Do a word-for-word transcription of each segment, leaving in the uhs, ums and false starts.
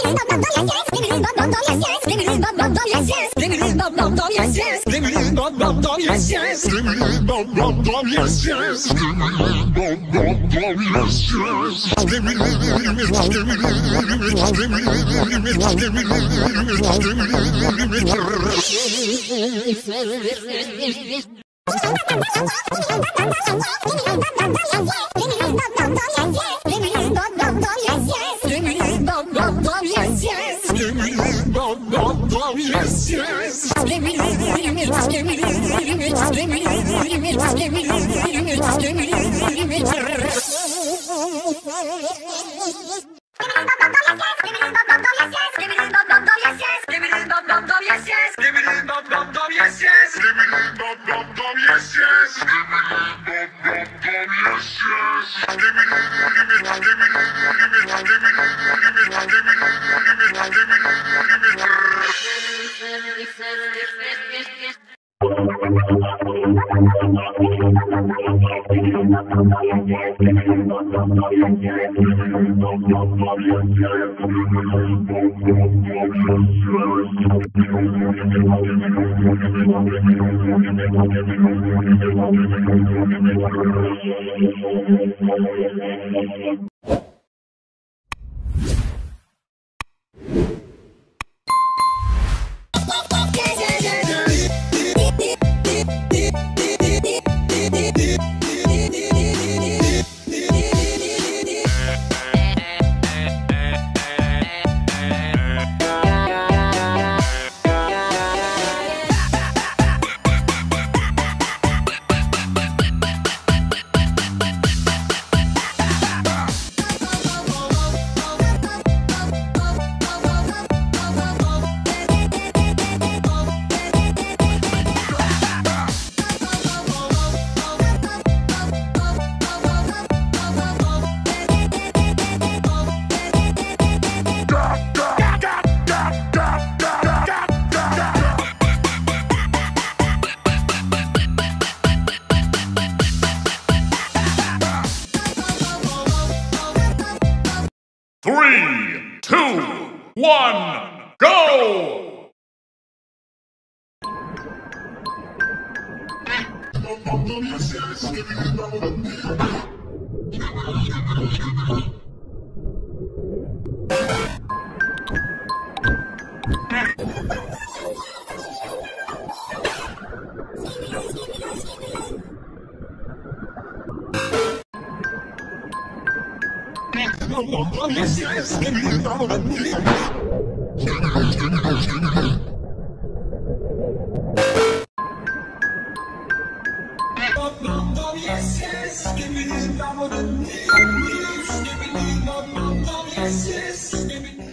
Three, two, one, go! Yes, yes, Skibidi Battle Y T. Yes, yes, Skibidi Battle Y T. Skibidi Battle yes, yes, Skibidi.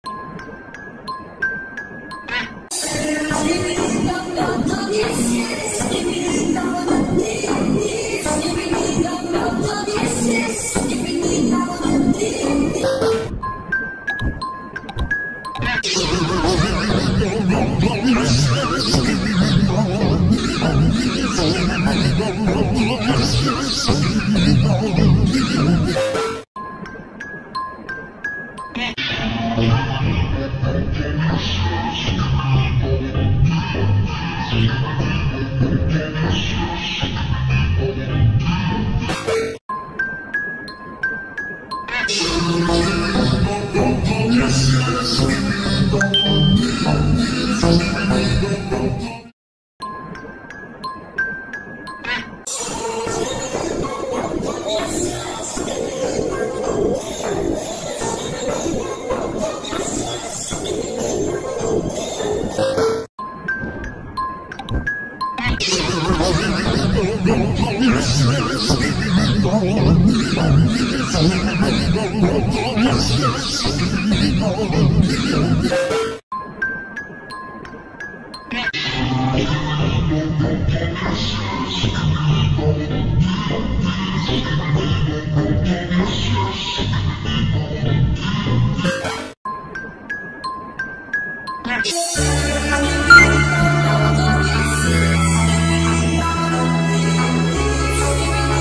Skibidi Battle yes, yes, Skibidi Battle Y T. Skibidi Battle yes, yes, Skibidi Battle Y T.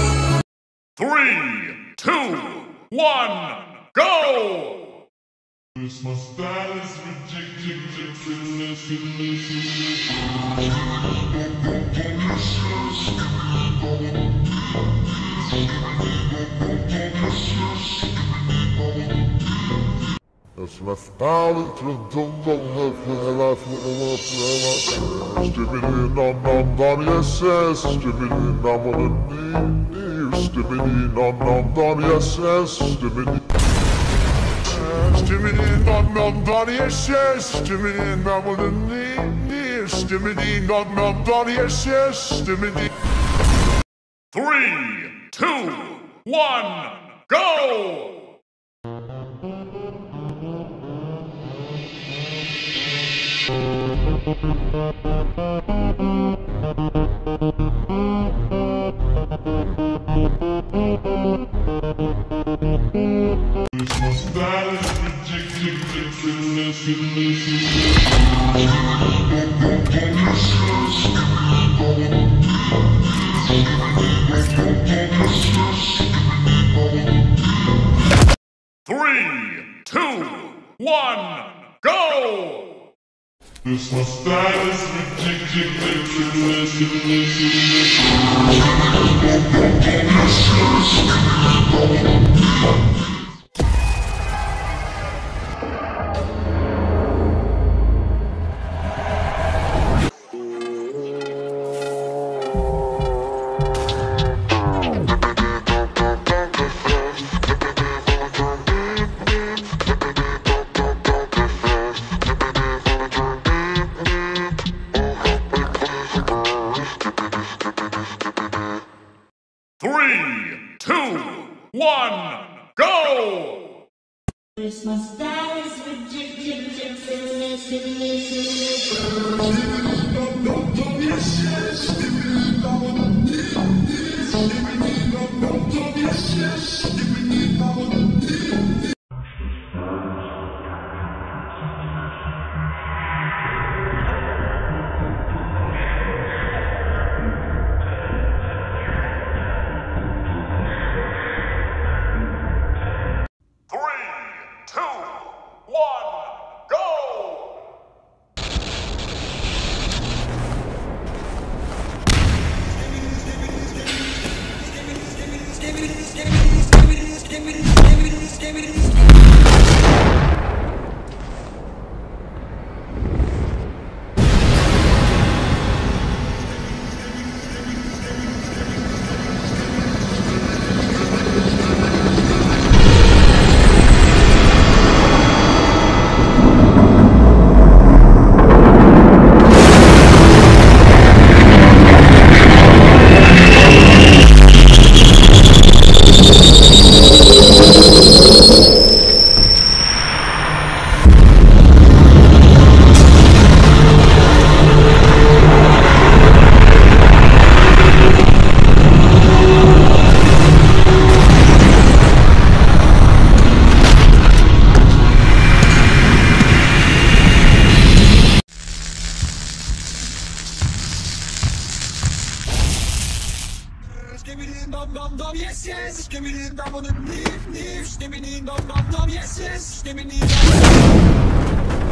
Three, two, one, go! This my style is ridiculous. It's my style, it's my tumble, life Skibidi nom nom don yes yes, Skibidi nom on the knee, Skibidi nom nom don yes yes, Skibidi. Skibidi nom nom don yes yes, Skibidi nom on the knee, Skibidi nom nom don yes yes, Skibidi. Three, two, one, go! This my style is ridiculous. Three, two, one, go! This my style is ridiculous. Three, two, one, go! Christmas style is ridiculous. Skibidi nom nom nom yes yes, Skibidi nom on the leaf leaf, Skibidi nom nom nom yes yes, Skibidi nom.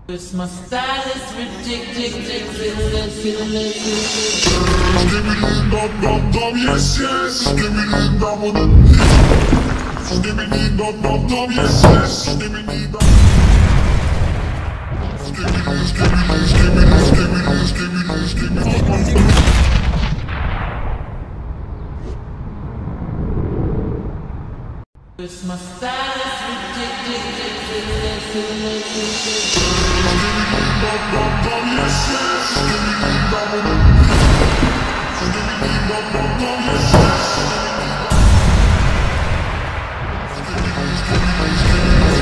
This my style is ridiculous. Skibidi dum dum dum, yes yes. Skibidi dum dum. Skibidi dum dum dum, yes yes. Skibidi dum. Skibidi skibidi skibidi skibidi skibidi skibidi. This my style is ridiculous. Skibidi dum dum dum, yes yes. Skibidi dum dum. Skibidi dum dum dum, yes yes. Skibidi skibidi skibidi.